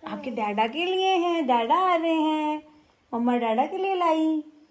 आपके डैडा के लिए हैं, डैडा आ रहे हैं, मम्मा डैडा के लिए लाई।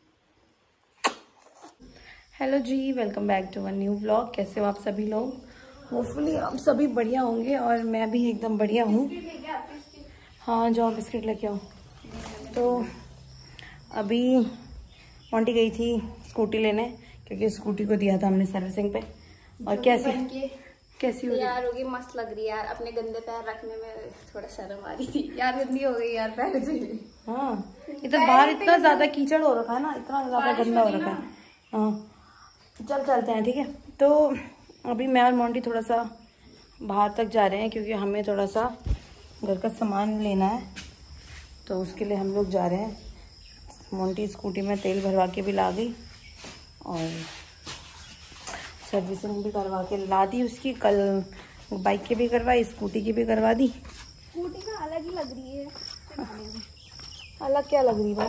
हेलो जी, welcome back to one new vlog. कैसे हो आप सभी लोग? होपफुली आप सभी बढ़िया होंगे और मैं भी एकदम बढ़िया हूँ। हाँ जाओ बिस्किट लेके आओ। तो अभी मोंटी गई थी स्कूटी लेने, क्योंकि स्कूटी को दिया था हमने सर्विसिंग पे। और कैसी हो यार होगी, मस्त लग रही है यार। अपने गंदे पैर रखने में थोड़ा शर्म आ रही थी यार, गंदी हो गई यार पैर से। हाँ इधर बाहर इतना ज्यादा कीचड़ हो रखा है ना, इतना ज्यादा गंदा हो रखा है। हाँ चलते हैं, ठीक है। तो अभी मैं और मोंटी थोड़ा सा बाहर तक जा रहे हैं, क्योंकि हमें थोड़ा सा घर का सामान लेना है, तो उसके लिए हम लोग जा रहे हैं। मोंटी स्कूटी में तेल भरवा के भी ला गई और सर्विसिंग भी करवा के ला दी उसकी। कल बाइक की भी करवाई, स्कूटी की भी करवा दी। स्कूटी का अलग ही लग रही है। अलग क्या लग रही भाई?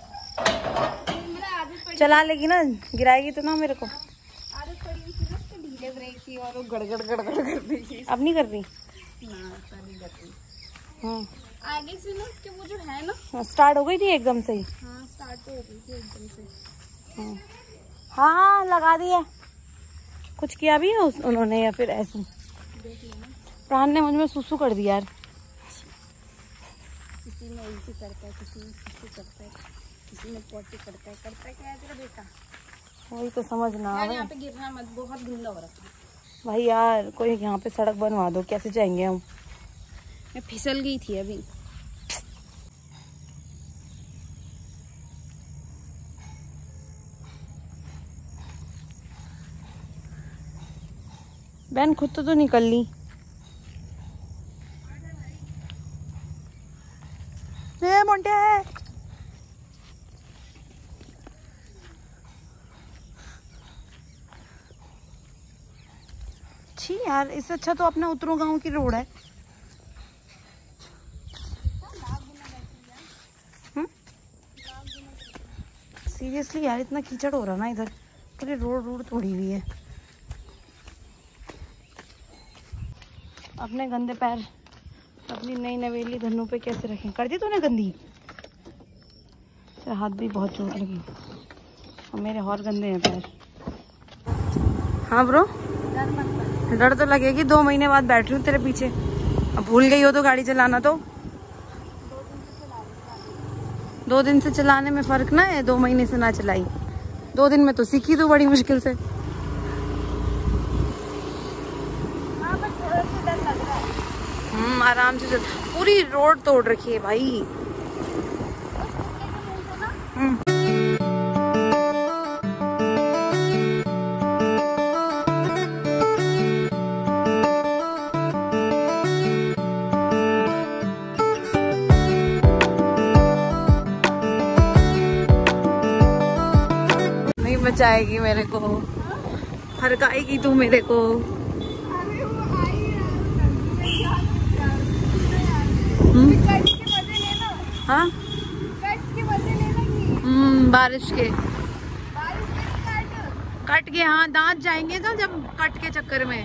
चला लेगी ना, गिराएगी तो ना मेरे को। आदत पड़ी थी ना, तो ढीले ब्रेक थी और वो गड़गड़ कर रही थी। अब नहीं कर रही ना, नहीं कर रही। हाँ आगे से ना उसके वो जो है ना, स्टार्ट हो गई थी एकदम से ही। हाँ स्टार्ट तो हो गई थी एकदम से। हाँ लगा दी है। कुछ किया भी है उन्होंने या फिर ऐसे? प्राण ने मुझ में सुसु कर दिया यार। किसी में उल्टी करता है, किसी में सुसु करता है, किसी में पोटी करता है क्या है तेरा बेटा? वही तो समझ ना यार आवे। यहाँ पे गिरना मत, बहुत गंदा हो रखा है भाई यार कोई यहाँ पे सड़क बनवा दो, कैसे जाएंगे हम? मैं फिसल गई थी अभी। बहन खुद तो निकल ली। मोंटे है। छी यार, इससे अच्छा तो अपना उतरो गांव की रोड है। सीरियसली यार, इतना कीचड़ हो रहा ना इधर, पूरी रोड तोड़ी हुई है। अपने गंदे पैर अपनी नई नवेली धन्नों पे कैसे रखें? कर दी तूने गंदी? तेरा हाथ भी बहुत चोट लगी और मेरे और गंदे हैं पैर। हाँ ब्रो, डर तो लगेगी। 2 महीने बाद बैठ रही हूँ तेरे पीछे। अब भूल गई हो तो गाड़ी चलाना तो? 2 दिन से चलाने में फर्क ना है, 2 महीने से ना चलाई। 2 दिन में तो सीखी तू बड़ी मुश्किल से। आराम से चल। पूरी रोड तोड़ रखी है भाई। नहीं बचाएगी मेरे को, हरकाएगी तू मेरे को। हाँ बारिश के कट के, हाँ दांत जाएंगे तो जब कट के चक्कर में।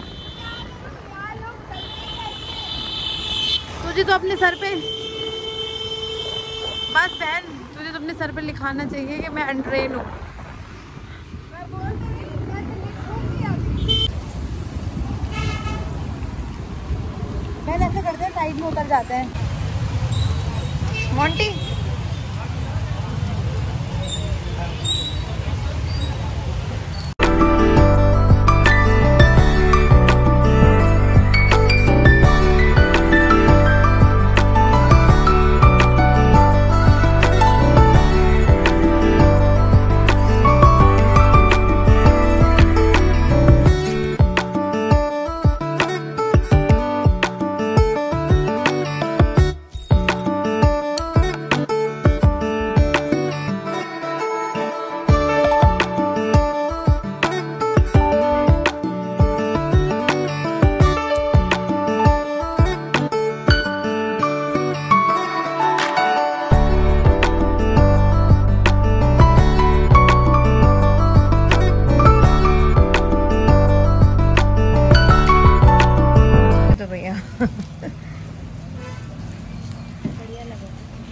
तुझे तो अपने सर पे, बस बहन तुझे तो अपने सर पे लिखाना चाहिए कि मैं अनट्रेन हूँ। बहन ऐसे करते हैं, साइड में उतर जाते हैं। मोंटी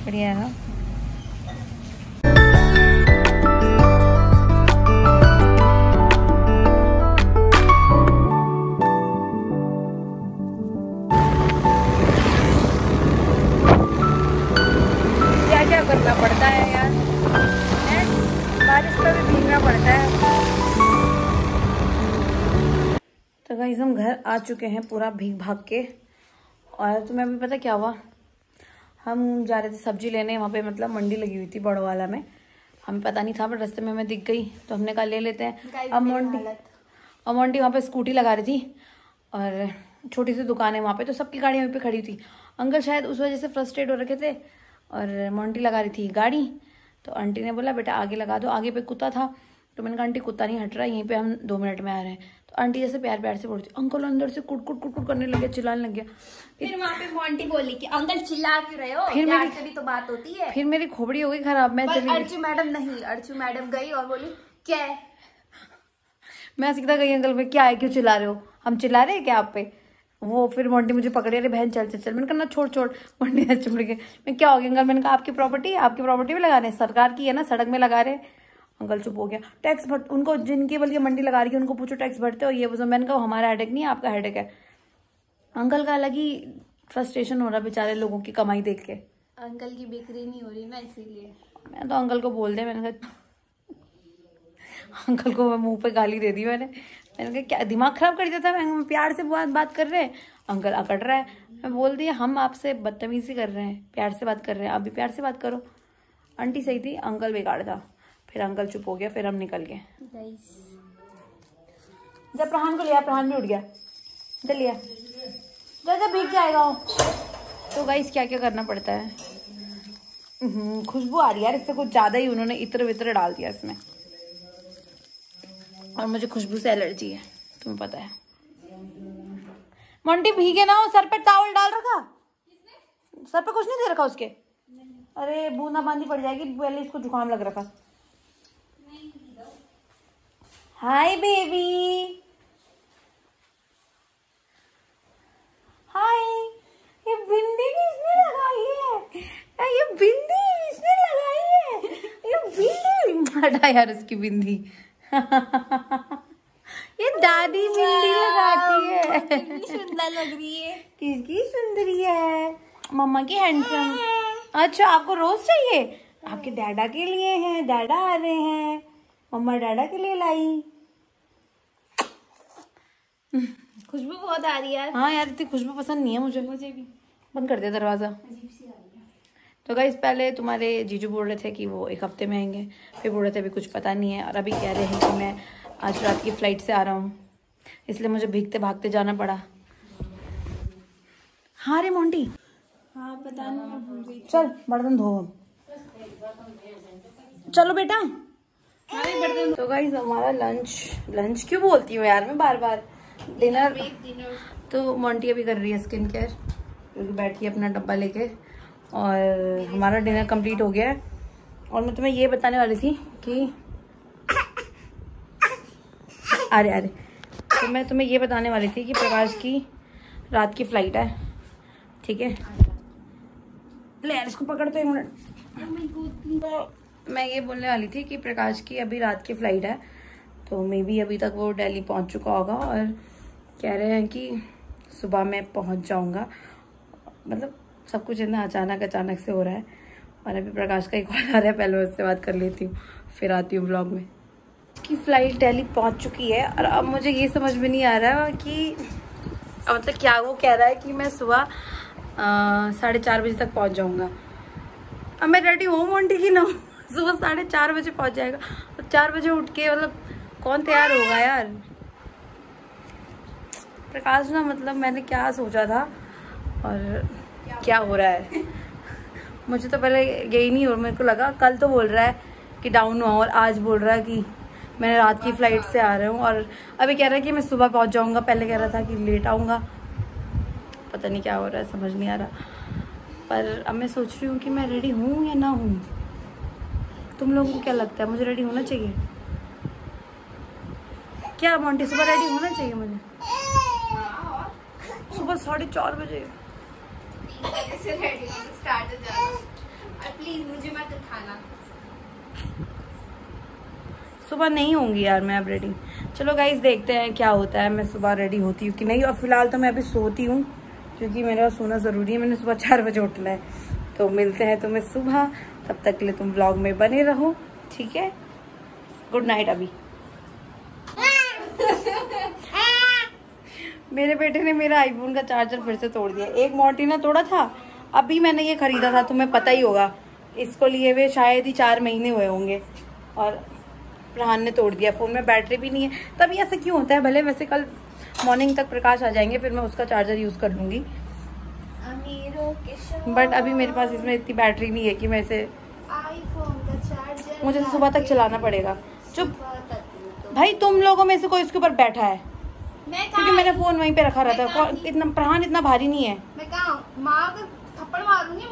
बढ़िया है ना। क्या क्या करना पड़ता है यार, बारिश में भी भीगना पड़ता है। तो गाइस हम घर आ चुके हैं पूरा भीग भाग के। और तुम्हें अभी पता क्या हुआ, हम जा रहे थे सब्जी लेने, वहाँ पे मतलब मंडी लगी हुई थी बड़ोवाला में, हमें पता नहीं था, पर रास्ते में हमें दिख गई तो हमने कहा ले लेते हैं। अब मोंटी वहाँ पे स्कूटी लगा रही थी और छोटी सी दुकान है वहाँ पे, तो सबकी गाड़ी वहीं पे खड़ी थी। अंकल शायद उस वजह से फ्रस्ट्रेट हो रखे थे और मोंटी लगा रही थी गाड़ी, तो आंटी ने बोला बेटा आगे लगा दो, आगे पे कुत्ता था, तो मैंने कहा आंटी कुत्ता नहीं हट रहा, यहीं पे हम 2 मिनट में आ रहे हैं। तो आंटी जैसे प्यार प्यार से बोलती, अंकल अंदर से कुट कुट कुट कुट करने लगे, चिल्लाने लग गया। फिर वहाँ पे मोंटी बोली कि अंकल चिल्ला क्यों रहे हो, फिर प्यार से भी तो बात होती है। फिर मेरी खोपड़ी हो गई खराब। मैं चली, अर्चू मैडम नहीं, अर्चू मैडम गई और बोली क्या है, मैं सीधा गई अंकल में, क्या है क्यों चिल्ला रहे हो, हम चिल्ला रहे हैं क्या आप पे। वो फिर मोंटी मुझे पकड़े, अरे बहन चल चल चल, मैंने कहा ना छोड़ छोड़। मोंटी ने चिमड़ के, मैं क्या हो गया अंकल, मैंने कहा आपकी प्रॉपर्टी भी लगा रहे हैं, सरकार की है ना, सड़क में लगा रहे हैं। अंकल चुप हो गया। टैक्स भर, उनको जिनकी बल्कि मंडी लगा रही है उनको पूछो टैक्स भरते हो ये वो। मैंने कहा हमारा हेडेक नहीं है, आपका हेडेक है। अंकल का अलग ही फ्रस्ट्रेशन हो रहा बेचारे लोगों की कमाई देख के। अंकल की बिक्री नहीं हो रही ना, इसीलिए। मैं तो अंकल को बोल दे, मैंने कहा अंकल को मुंह पे गाली दे दी मैंने कहा क्या दिमाग खराब कर दिया था, मैं प्यार से बात कर रहे हैं, अंकल अकड़ रहा है। मैं बोल दिया हम आपसे बदतमीजी कर रहे हैं, प्यार से बात कर रहे हैं, आप भी प्यार से बात करो। आंटी सही थी, अंकल बेकार था। फिर अंकल चुप हो गया, फिर हम निकल गए। जब प्रहान को लिया, प्रहान भी उठ गया, चल लिया जब भीग जाएगा वो। तो गाइस क्या क्या करना पड़ता है। खुशबू आ रही है यार, इससे कुछ ज्यादा ही उन्होंने इत्र वित्र डाल दिया इसमें, और मुझे खुशबू से एलर्जी है, तुम्हें पता है। मोंटी भीगे ना हो, सर पे टॉवल डाल रखा, सर पे कुछ नहीं दे रखा उसके। अरे बूंदा बांदी पड़ जाएगी, पहले इसको जुकाम लग रखा। Hi baby, hi. ये बिंदी किसने लगाई है, ये बिंदी किसने लगाई है, ये बिंदी हटा यार उसकी बिंदी। ये दादी बिंदी लगाती है, कितनी सुंदर लग रही है। किसकी सुंदरी है, मम्मा की हैंडसम। अच्छा आपको रोज चाहिए, आपके डैडा के लिए हैं, डैडा आ रहे हैं, मम्मा डैडा के लिए लाई। खुशबू बहुत आ रही है। हाँ यार इतनी खुशबू पसंद नहीं है मुझे भी। बंद कर दिया दरवाजा। तो गाइस पहले तुम्हारे जीजू बोल रहे थे कि वो 1 हफ्ते में आएंगे, फिर बोल रहे थे अभी कुछ पता नहीं है, और अभी कह रहे हैं कि मैं आज रात की फ्लाइट से आ रहा हूँ, इसलिए मुझे भीगते भागते जाना पड़ा। हाँ रे मोंटी, हाँ पता नहीं, चल बर्तन धो, चलो बेटा। तो गाइस हमारा लंच क्यों बोलती हूँ यार मैं बार बार, डिनर। तो मोंटी अभी कर रही है स्किन केयर, क्योंकि बैठी है अपना डब्बा लेके, और हमारा डिनर कंप्लीट हो गया है। और मैं तुम्हें ये बताने वाली थी कि अरे तो मैं तुम्हें ये बताने वाली थी कि प्रकाश की रात की फ्लाइट है, ठीक है। ले यार इसको पकड़ तो 1 मिनट। मैं ये बोलने वाली थी कि प्रकाश की अभी रात की फ्लाइट है, तो मे बी अभी तक वो दिल्ली पहुंच चुका होगा, और कह रहे हैं कि सुबह मैं पहुंच जाऊंगा। मतलब सब कुछ इतना अचानक से हो रहा है। और अभी प्रकाश का एक कॉल आ रहा है, पहले उससे बात कर लेती हूँ, फिर आती हूँ ब्लॉग में। कि फ्लाइट दिल्ली पहुंच चुकी है, और अब मुझे ये समझ में नहीं आ रहा कि मतलब क्या वो कह रहा है कि मैं सुबह 4:30 बजे तक पहुंच जाऊंगा। अब मैं रेडी हूँ मोंटी की ना, सुबह 4:30 बजे पहुंच जाएगा, तो 4 बजे उठ के मतलब कौन तैयार होगा यार। प्रकाश ना मतलब मैंने क्या सोचा था और क्या हो रहा है, मुझे तो पहले यही नहीं हो, मेरे को लगा कल तो बोल रहा है कि डाउन हुआ, और आज बोल रहा है कि मैं रात की फ्लाइट से आ रहा हूँ, और अभी कह रहा है कि मैं सुबह पहुँच जाऊँगा। पहले कह रहा था कि लेट आऊँगा, पता नहीं क्या हो रहा है, समझ नहीं आ रहा। पर अब मैं सोच रही हूँ कि मैं रेडी हूँ या ना हूँ। तुम लोगों को क्या लगता है, मुझे रेडी होना चाहिए क्या मोंटी? सुबह रेडी होना चाहिए मुझे सुबह 4:30 बजे। सुबह नहीं होंगी यार मैं अब रेडी। चलो गाइस देखते हैं क्या होता है, मैं सुबह रेडी होती हूँ कि नहीं। और फिलहाल तो मैं अभी सोती हूँ क्योंकि मेरा सोना ज़रूरी है, मैंने सुबह 4 बजे उठना है। तो मिलते हैं तुम्हें सुबह, तब तक के लिए तुम व्लॉग में बने रहो, ठीक है। Good night. अभी मेरे बेटे ने मेरा आईफोन का चार्जर फिर से तोड़ दिया। एक मोंटी ने तोड़ा था, अभी मैंने ये खरीदा था, तुम्हें पता ही होगा। इसको लिए हुए शायद ही 4 महीने हुए होंगे और प्रहान ने तोड़ दिया। फ़ोन में बैटरी भी नहीं है, तभी ऐसा क्यों होता है। भले वैसे कल मॉर्निंग तक प्रकाश आ जाएंगे, फिर मैं उसका चार्जर यूज़ कर लूँगी, बट अभी मेरे पास इसमें इतनी बैटरी नहीं है कि मैं इसे, मुझे सुबह तक चलाना पड़ेगा। चुप भाई, तुम लोगों में से कोई इसके ऊपर बैठा है? क्योंकि मैंने फोन वहीं पे रखा रहता है। इतना प्रहान इतना भारी नहीं है। मैं कहा माँ को थप्पड़ मारूंगी